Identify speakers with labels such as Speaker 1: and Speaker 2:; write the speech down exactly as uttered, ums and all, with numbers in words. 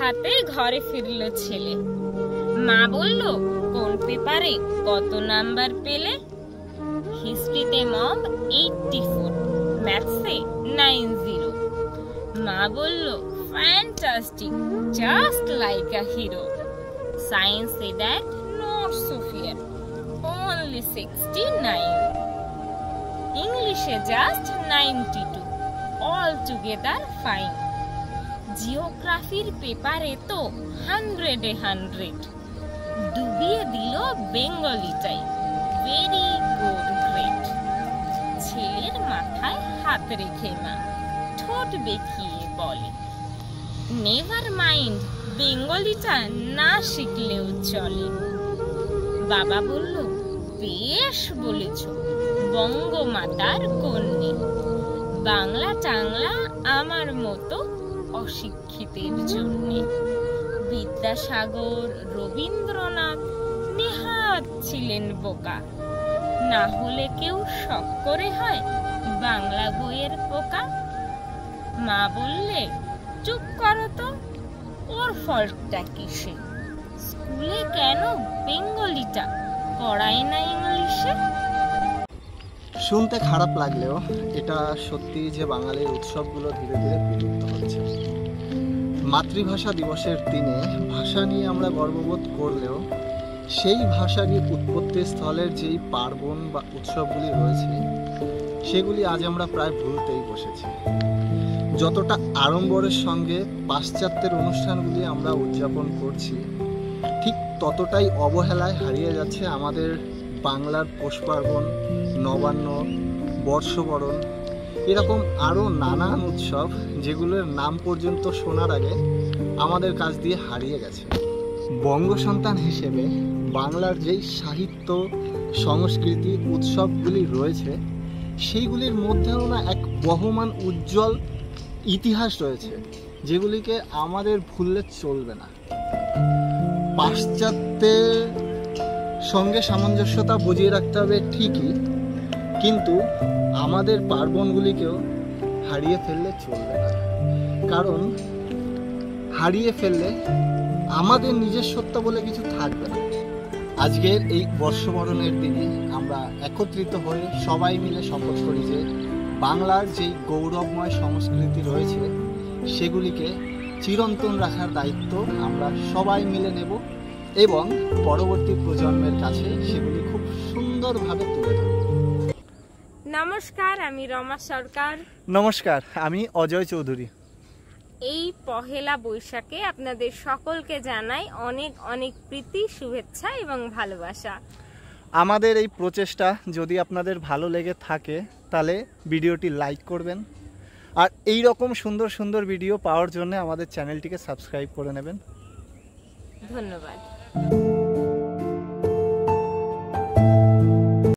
Speaker 1: রাতে ঘরে ফিরল ছেলে। মা বলল, কোন পেপারে কত নাম্বার পেলে? হিস্ট্রিতে মম এইট্টি ফোর, ম্যাথসে নাইন জিরো। মা বলল, fantastic, just like a hero. সায়েন্সে that not so fear, only sixty nine. ইংলিশে just ninety two, all together fine. জিওগ্রাফির পেপারে তো হান্ড্রেডে হান্ড্রেড, ডুবিয়ে দিল বেঙ্গলিটাই, ভেরি গুড, গ্রেট। ছেলের মাথায় হাত রেখে মা ঠোঁট বেঁকিয়ে বলে, নেভার মাইন্ড, বেঙ্গলিটা না শিখলেও চলে। বাবা বলল, বেশ বলেছ, বঙ্গমাতার কন্যে। বাংলা টাংলা আমার মতো অশিক্ষিতের জন্যে। বিদ্যাসাগর, রবীন্দ্রনাথ নেহাত ছিলেন বোকা, না হলে কেউ শখ করে হয় বাংলা বইয়ের পোকা। মা বললে, চুপ করো তো, ওর ফল্টটা কিসে? স্কুলে কেন বেঙ্গলিটা পড়ায় না ইংলিশে?
Speaker 2: শুনতে খারাপ লাগলেও এটা সত্যি যে বাঙালির উৎসবগুলো ধীরে ধীরে বিলুপ্ত হচ্ছে। মাতৃভাষা দিবসের দিনে ভাষা নিয়ে আমরা গর্ববোধ করলেও সেই ভাষারই উৎপত্তি স্থলের যেই পার্বণ বা উৎসবগুলি রয়েছে সেগুলি আজ আমরা প্রায় ভুলতেই বসেছি। যতটা আড়ম্বরের সঙ্গে পাশ্চাত্যের অনুষ্ঠানগুলি আমরা উদযাপন করছি, ঠিক ততটাই অবহেলায় হারিয়ে যাচ্ছে আমাদের বাংলার পৌষ পার্বণ, নবান্ন, বর্ষবরণ, এরকম আরও নানান উৎসব যেগুলোর নাম পর্যন্ত শোনার আগে আমাদের কাছ দিয়ে হারিয়ে গেছে। বঙ্গ সন্তান হিসেবে বাংলার যেই সাহিত্য, সংস্কৃতি, উৎসবগুলি রয়েছে সেইগুলির মধ্যেও না এক বহমান উজ্জ্বল ইতিহাস রয়েছে যেগুলিকে আমাদের ভুললে চলবে না। পাশ্চাত্যের সঙ্গে সামঞ্জস্যতা বজিয়ে রাখতে হবে ঠিকই, কিন্তু আমাদের পার্বণগুলিকেও হারিয়ে ফেললে চলবে না। কারণ হারিয়ে ফেললে আমাদের নিজস্বত্ব বলে কিছু থাকবে না। আজকের এই বর্ষবরণের দিনে আমরা একত্রিত হয়ে সবাই মিলে শপথ করি যে বাংলার যেই গৌরবময় সংস্কৃতি রয়েছে সেগুলিকে চিরন্তন রাখার দায়িত্ব আমরা সবাই মিলে নেব এবং পরবর্তী প্রজন্মের কাছে সেগুলি খুব সুন্দরভাবে তুলে ধরব।
Speaker 1: নমস্কার, আমি রমা সরকার।
Speaker 2: নমস্কার, আমি অজয় চৌধুরী।
Speaker 1: এই পহেলা বৈশাখে আপনাদের সকলকে জানাই অনেক অনেক প্রীতি, শুভেচ্ছা এবং ভালোবাসা।
Speaker 2: আমাদের এই প্রচেষ্টা যদি আপনাদের ভালো লেগে থাকে তাহলে ভিডিওটি লাইক করবেন, আর এই রকম সুন্দর সুন্দর ভিডিও পাওয়ার জন্য আমাদের চ্যানেলটিকে সাবস্ক্রাইব করে নেবেন।
Speaker 1: ধন্যবাদ।